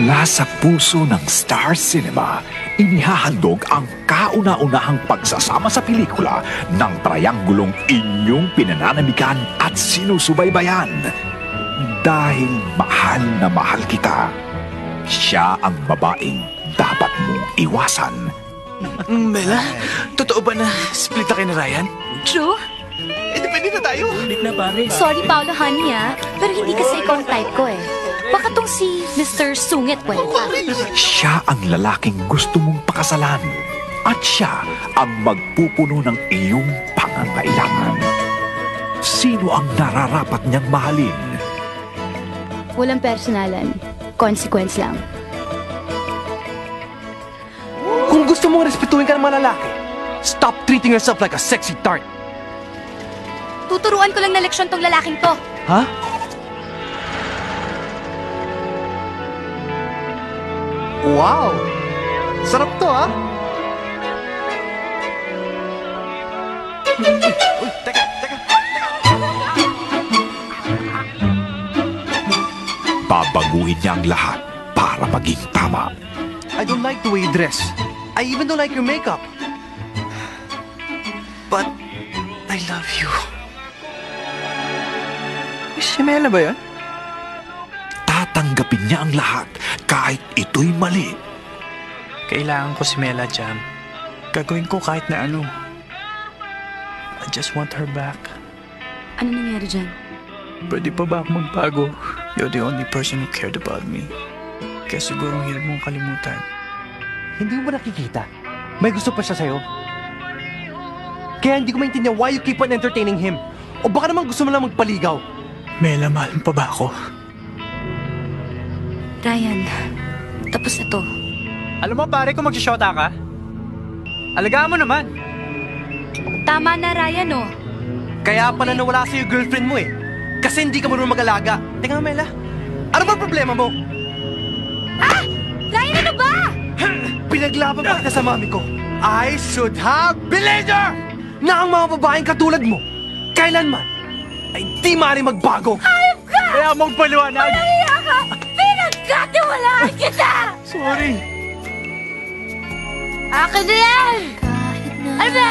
Mula sa puso ng Star Cinema, inihahandog ang kauna-unahang pagsasama sa pelikula ng trianggulong inyong pinananamikan at sinusubaybayan. Dahil mahal na mahal kita, siya ang babaeng dapat mong iwasan. Mela, totoo ba na split na kayo ni Ryan? True? Pwede na tayo. Ulit na pare. Sorry, Paolo, honey, pero hindi kasi ikaw ang type ko eh. Baka tong si Mr. Sungit kwenta. Siya ang lalaking gusto mong pakasalan at siya ang magpupuno ng iyong pangangailangan. Sino ang nararapat niyang mahalin? Walang personalan. Consequence lang. Kung gusto mong respetuhin ka ng mga lalaki, stop treating yourself like a sexy tart. Tuturuan ko lang na leksyon tong lalaking to. Ha? Wow! Sarap to, ha? Uy, teka! Babaguhin niya ang lahat para maging tama. I don't like the way you dress. I even don't like your makeup. But, I love you. Si Mela ba yan? Tatanggapin niya ang lahat kahit ito'y mali. Kailangan ko si Mela, Jam. Gagawin ko kahit na ano. I just want her back. Ano nangyari dyan? Pwede pa ba ako magbago? You're the only person who cared about me. Kaya siguro ang hirap mong kalimutan. Hindi mo ba nakikita? May gusto pa siya sa'yo. Kaya hindi ko maintindihan why you keep on entertaining him. O baka naman gusto mo lang magpaligaw. Mela, mahal mo pa ba ako? Ryan, tapos na to. Alam mo pare kung magsishota ka? Alagaan mo naman. Tama na, Ryan, oh. Kaya pala nawala sa'yo girlfriend mo eh. Kasi hindi ka marunong mag-alaga. Teka, Mela. Ano ba problema mo? Ah! Ryan, ano ba? Pinaglaban pa kita sa mami ko. I should have believed her na ang mga babaeng katulad mo kailanman ay di maaaring magbago. Hayop ka! Kaya magpaliwanag. Walang iya ka! Pinagkatiwalaan kita! Sorry. Akin na yan! Ano ba?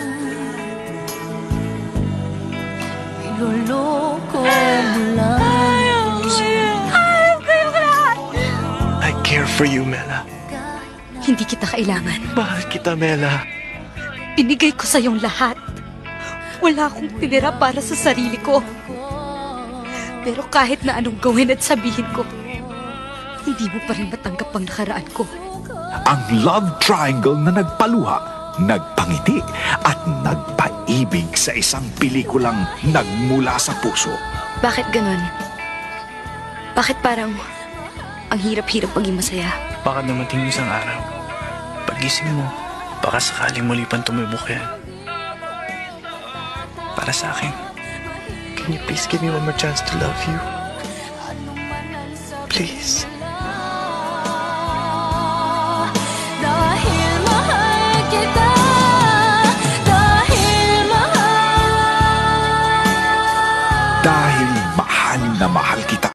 Iloloko mo lang. Hayop kayong lahat! I care for you, Mela. Hindi kita kailangan. Mahal kita, Mela. Binigay ko sa iyong lahat. Wala akong tinira para sa sarili ko. Pero kahit na anong gawin at sabihin ko, hindi mo pa rin matanggap ang nakaraan ko. Ang love triangle na nagpaluha, nagpangiti at nagpaibig sa isang pelikulang nagmula sa puso. Bakit ganon? Bakit parang ang hirap-hirap maging masaya? Baka dumating isang araw. Pagising mo, baka sakaling muli pang tumibok yan. Para sa akin. Can you please give me one more chance to love you? Please.